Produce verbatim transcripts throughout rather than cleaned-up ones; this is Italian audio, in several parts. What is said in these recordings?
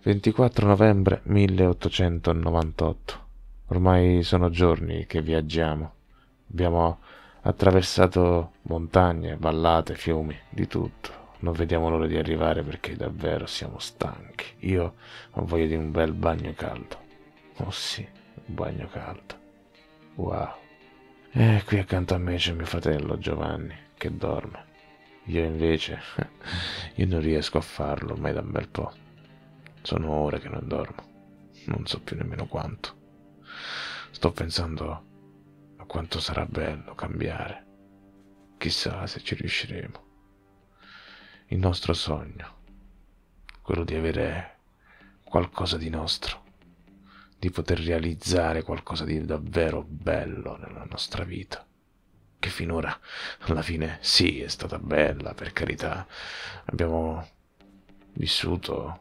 ventiquattro novembre milleottocentonovantotto. Ormai sono giorni che viaggiamo. Abbiamo attraversato montagne, vallate, fiumi, di tutto. Non vediamo l'ora di arrivare perché davvero siamo stanchi. Io ho voglia di un bel bagno caldo. Oh sì, un bagno caldo. Wow. E qui accanto a me c'è mio fratello Giovanni che dorme. Io invece, io non riesco a farlo ormai da un bel po'. Sono ore che non dormo, non so più nemmeno quanto. Sto pensando a quanto sarà bello cambiare. Chissà se ci riusciremo. Il nostro sogno, quello di avere qualcosa di nostro, di poter realizzare qualcosa di davvero bello nella nostra vita. Che finora, alla fine, sì, è stata bella, per carità. Abbiamo vissuto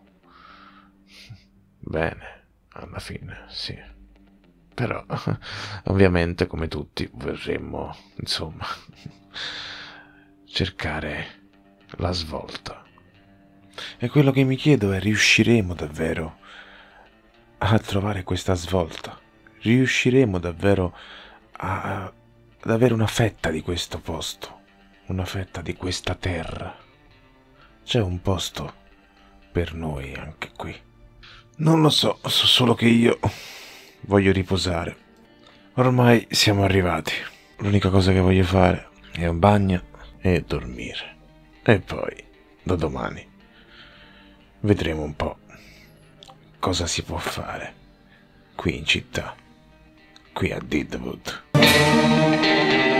bene, alla fine, sì. Però, ovviamente, come tutti, vorremmo, insomma, cercare la svolta. E quello che mi chiedo è: riusciremo davvero a trovare questa svolta? Riusciremo davvero a, ad avere una fetta di questo posto? Una fetta di questa terra? C'è un posto per noi anche qui. Non lo so, so solo che io voglio riposare. Ormai siamo arrivati. L'unica cosa che voglio fare è un bagno e dormire. E poi, da domani, vedremo un po' cosa si può fare qui in città, qui a Deadwood.